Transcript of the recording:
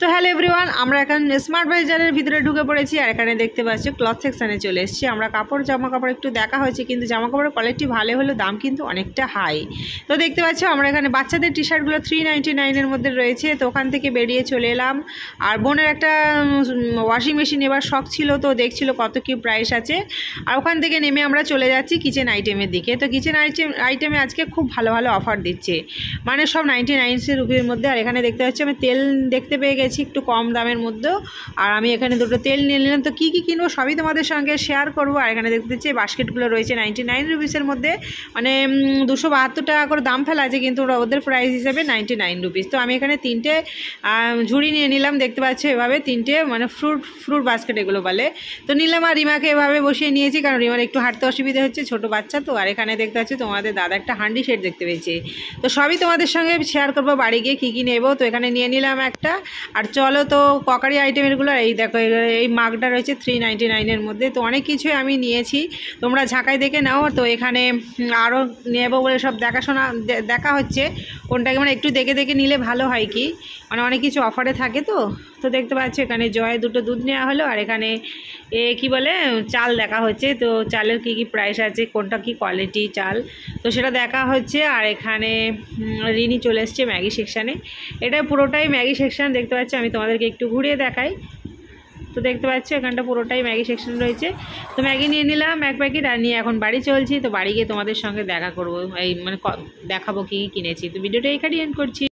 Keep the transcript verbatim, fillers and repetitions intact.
তো hello everyone, আমরা এখন স্মার্ট বাজারের ভিতরে ঢুকে পড়েছি। আর এখানে দেখতে পাচ্ছি ক্লথ সেকশানে চলে এসেছি আমরা। কাপড় জামা কাপড় একটু দেখা হয়েছে, কিন্তু জামা কাপড়ের কোয়ালিটি ভালো হলেও দাম কিন্তু অনেকটা হাই। তো দেখতে পাচ্ছ আমরা এখানে বাচ্চাদের টি শার্টগুলো থ্রি নাইনটি নাইনের মধ্যে রয়েছে। তো ওখান থেকে বেরিয়ে চলে এলাম। আর বোনের একটা ওয়াশিং মেশিন এবার শখ ছিল, তো দেখছিল কত কী প্রাইস আছে। আর ওখান থেকে নেমে আমরা চলে যাচ্ছি কিচেন আইটেমের দিকে। তো কিচেন আইটেম আইটেমে আজকে খুব ভালো ভালো অফার দিচ্ছে, মানে সব নাইনটি নাইন রুপির মধ্যে। আর এখানে দেখতে পাচ্ছি আমি তেল দেখতে পেয়ে গেছি একটু কম দামের মধ্যেও। আর আমি এখানে দুটো তেল নিয়ে নিলাম। তো কী কী কিনবো সবই তোমাদের সঙ্গে শেয়ার করবো। আর এখানে দেখতে পাচ্ছি বাস্কেটগুলো রয়েছে নাইনটি নাইন রুপিসের মধ্যে, মানে দুশো বাহাত্তর টাকা করে দাম ফেলা আছে, কিন্তু ওদের প্রাইস হিসেবে নাইনটি নাইন রুপিস। তো আমি এখানে তিনটে ঝুড়ি নিয়ে নিলাম, দেখতে পাচ্ছি এভাবে তিনটে, মানে ফ্রুট ফ্রুট বাস্কেট এগুলো বলে। তো নিলাম আর রিমাকে এভাবে বসিয়ে নিয়েছি, কারণ রিমার একটু হাঁটতে অসুবিধা হচ্ছে, ছোটো বাচ্চা তো। আর এখানে দেখতে পাচ্ছি তোমাদের দাদা একটা হান্ডি সেট দেখতে পেয়েছি। তো সবই তোমাদের সঙ্গে শেয়ার করবো বাড়ি গিয়ে কী কী নেবো। তো এখানে নিয়ে নিলাম একটা। আর চলো তো ককারি আইটেমেরগুলো, এই দেখো এই মাগটা রয়েছে থ্রি নাইনটি নাইনের মধ্যে। তো অনেক কিছুই আমি নিয়েছি, তোমরা ঝাঁকাই দেখে নাও। তো এখানে আরও নেবো বলে সব দেখাশোনা দেখা হচ্ছে কোনটাকে, মানে একটু দেখে দেখে নিলে ভালো হয় কি, মানে অনেক কিছু অফারে থাকে। তো তো দেখতে পাচ্ছি এখানে জয়ে দুটো দুধ নেওয়া হলো। আর এখানে এ কি বলে চাল দেখা হচ্ছে, তো চালের কি কি প্রাইস আছে, কোনটা কি কোয়ালিটি চাল, তো সেটা দেখা হচ্ছে। আর এখানে রিনি চলে এসছে ম্যাগি সেকশানে। এটা পুরোটাই ম্যাগি সেকশান দেখতে পাচ্ছি, আমি তোমাদেরকে একটু ঘুরিয়ে দেখাই। তো দেখতে পাচ্ছি এখানটা পুরোটাই ম্যাগি সেকশন রয়েছে। তো ম্যাগি নিয়ে নিলাম এক প্যাকেট, আর নিয়ে এখন বাড়ি চলছি। তো বাড়ি গিয়ে তোমাদের সঙ্গে দেখা করবো, এই মানে দেখাবো কী কী কিনেছি। তো ভিডিওটা এখানেই এন্ড করছি।